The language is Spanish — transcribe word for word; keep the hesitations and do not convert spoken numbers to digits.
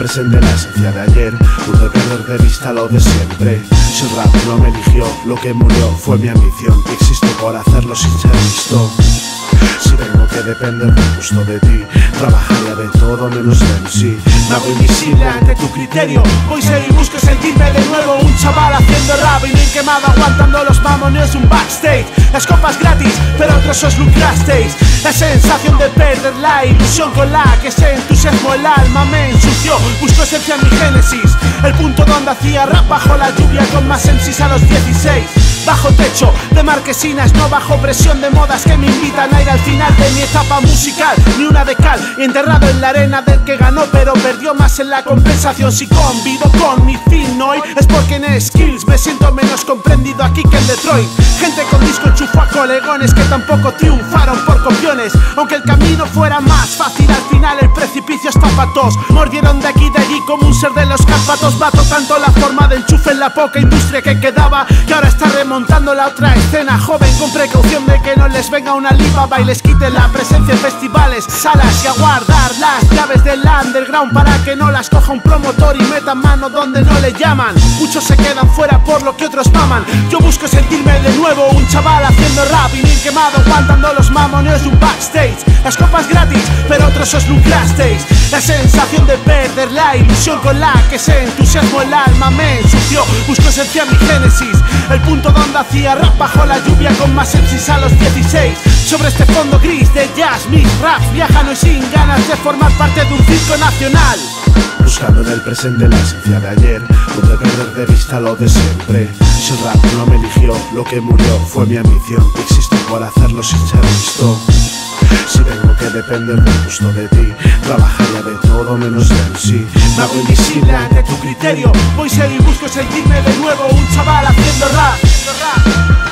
presente, la esencia de ayer. Pude perder de vista lo de siempre. Si el rap no me eligió, lo que murió fue mi ambición. Y existo por hacerlo sin ser visto. Si tengo que depender del gusto de ti, trabajaría de todo menos de M C. Me hago invisible ante tu criterio. Voy y busco sentirme de nuevo un chaval haciendo rap y bien quemado, aguantando los mamoneos un backstage. Las copas gratis, pero otros os lucrasteis. La sensación de perder la ilusión con la que se entusiasmó el alma me ensució. Busco esencia en mi génesis, el punto donde hacía rap bajo la lluvia con más M Cs a los dieciséis. Bajo techo de marquesinas, no bajo presión de modas que me invitan a ir al final de mi etapa musical. Ni una de cal, enterrado en la arena del que ganó pero perdió más en la compensación. Si convivo con mi fin hoy es porque en skills me siento menos comprendido aquí que en Detroit. Gente con disco enchufó a colegones que tampoco triunfaron por copiones. Aunque el camino fuera más fácil, al final el precipicio está pa' tos. Mordieron de aquí y de allí como un ser de los Cárpatos. Bato tanto la forma de enchufe en la poca industria que quedaba, que ahora está remontando la otra escena. Joven con precaución de que no les venga una Alibaba y les quite la presencia en festivales, salas, y a guardar las llaves del underground para que no las coja un promotor y meta mano donde no le llaman. Muchos se quedan fuera por lo que otros maman. Yo busco sentirme de nuevo un chaval haciendo rap y bien quemado, aguantando los mamoneos de un backstage. Las copas gratis, pero otros os lucrasteis. La sensación de perder la ilusión con la que se entusiasmó el alma me ensució. Busco esencia en mi génesis, el punto donde hacía rap bajo la lluvia con más M Cs a los dieciséis. Sobre este fondo gris de jazz, mis raps viajan hoy sin ganas de formar parte de un circo nacional. Buscando en el presente la esencia de ayer, pude perder de vista lo de siempre. Si el rap no me eligió, lo que murió fue mi ambición. Existo por hacerlo sin ser visto. Si tengo que depender del gusto de ti, trabajaría de todo menos de M C. Me hago invisible ante tu criterio. Voy y busco sentirme de nuevo un chaval haciendo rap.